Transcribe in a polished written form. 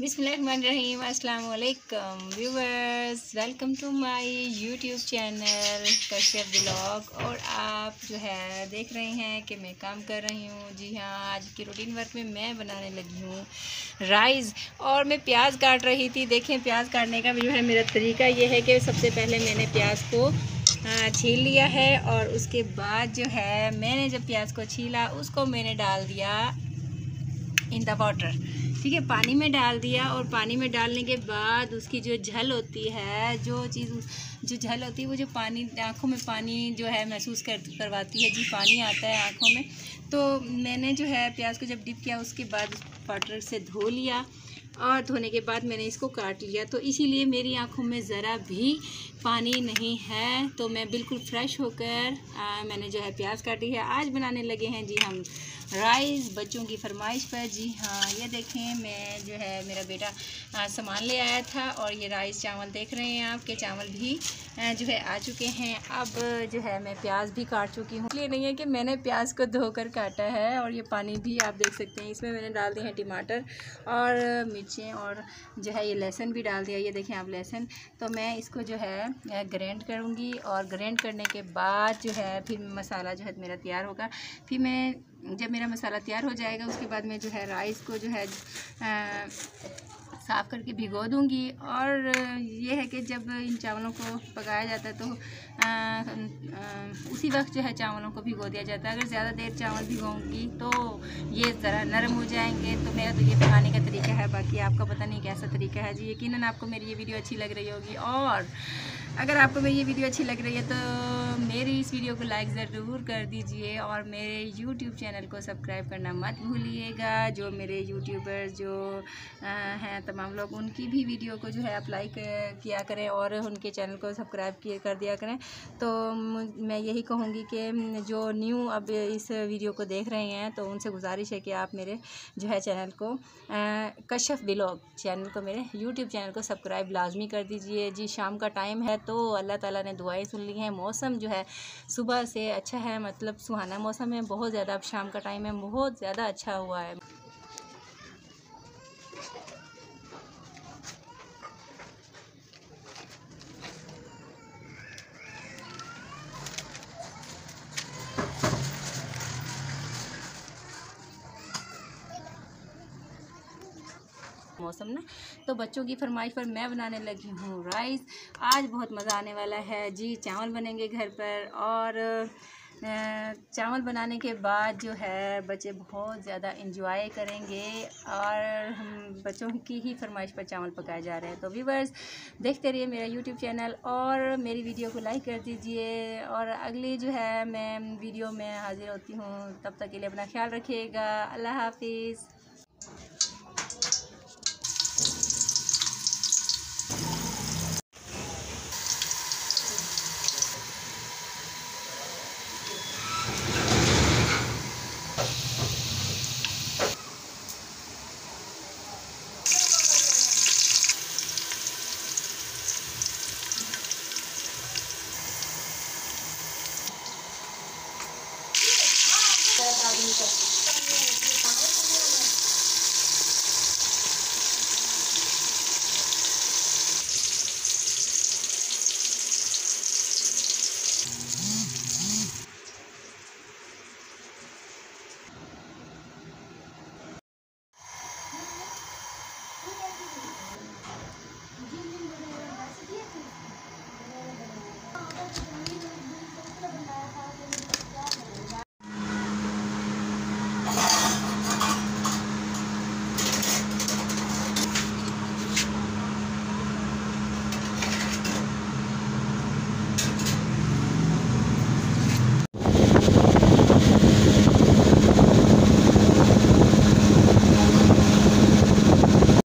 बिस्मिल्लाहिर्रहमानिर्रहीम। अस्सलाम वालेकुम viewers, welcome to my YouTube channel Kashyap vlog. और आप जो है देख रहे हैं कि मैं काम कर रही हूँ। जी हाँ, आज की रूटीन वर्क में मैं बनाने लगी हूँ राइस और मैं प्याज काट रही थी। देखें, प्याज काटने का जो है मेरा तरीका ये है कि सबसे पहले मैंने प्याज को छील लिया है और उसके बाद जो है मैंने जब प्याज को छीला उसको मैंने डाल दिया इन द वाटर। ठीक है, पानी में डाल दिया और पानी में डालने के बाद उसकी जो झल होती है, जो झल होती है, वो जो पानी आँखों में पानी जो है महसूस करवाती है। जी, पानी आता है आँखों में। तो मैंने जो है प्याज को जब डिप किया उसके बाद वाटर से धो लिया और धोने के बाद मैंने इसको काट लिया। तो इसीलिए मेरी आँखों में ज़रा भी पानी नहीं है। तो मैं बिल्कुल फ्रेश होकर मैंने जो है प्याज काटी है। आज बनाने लगे हैं जी हम राइस, बच्चों की फरमाइश पर। जी हाँ, ये देखें, मैं जो है मेरा बेटा सामान ले आया था और ये राइस चावल देख रहे हैं आप के चावल भी जो है आ चुके हैं। अब जो है मैं प्याज भी काट चुकी हूँ। इसलिए नहीं है कि मैंने प्याज को धोकर काटा है। और ये पानी भी आप देख सकते हैं, इसमें मैंने डाल दिए हैं टमाटर और मिर्चें और जो है ये लहसुन भी डाल दिया। ये देखें आप लहसुन। तो मैं इसको जो है ग्राइंड करूँगी और ग्राइंड करने के बाद जो है फिर मसाला जो है मेरा तैयार होगा। फिर मैं जब मेरा मसाला तैयार हो जाएगा उसके बाद मैं जो है राइस को जो है साफ़ करके भिगो दूंगी। और ये है कि जब इन चावलों को पकाया जाता है तो उसी वक्त जो है चावलों को भिगो दिया जाता है। अगर ज़्यादा देर चावल भिगोऊंगी तो ये ज़रा नरम हो जाएंगे। तो मेरा तो ये पकाने का तरीका है, बाकी आपका पता नहीं कैसा तरीका है। जी, यकीनन आपको मेरी ये वीडियो अच्छी लग रही होगी। और अगर आपको मेरी ये वीडियो अच्छी लग रही है तो मेरी इस वीडियो को लाइक ज़रूर कर दीजिए और मेरे यूट्यूब चैनल को सब्सक्राइब करना मत भूलिएगा। जो मेरे यूट्यूबर्स जो हैं तमाम लोग, उनकी भी वीडियो को जो है आप लाइक किया करें और उनके चैनल को सब्सक्राइब कर दिया करें। तो मैं यही कहूँगी कि जो न्यू अब इस वीडियो को देख रहे हैं तो उनसे गुजारिश है कि आप मेरे जो है चैनल को कश्यप व्लॉग चैनल को, मेरे यूट्यूब चैनल को सब्सक्राइब लाजमी कर दीजिए। जी, शाम का टाइम है तो अल्लाह ताला ने दुआएं सुन ली हैं। मौसम जो है सुबह से अच्छा है, मतलब सुहाना मौसम है बहुत ज़्यादा। अब शाम का टाइम है, बहुत ज़्यादा अच्छा हुआ है। मौसम ना, तो बच्चों की फरमाइश पर मैं बनाने लगी हूँ राइस। आज बहुत मज़ा आने वाला है। जी, चावल बनेंगे घर पर और चावल बनाने के बाद जो है बच्चे बहुत ज़्यादा इंजॉय करेंगे और हम बच्चों की ही फरमाइश पर चावल पकाए जा रहे हैं। तो व्यूअर्स, देखते रहिए मेरा यूट्यूब चैनल और मेरी वीडियो को लाइक कर दीजिए। और अगली जो है मैं वीडियो में हाजिर होती हूँ, तब तक के लिए अपना ख्याल रखिएगा। अल्लाह हाफिज़।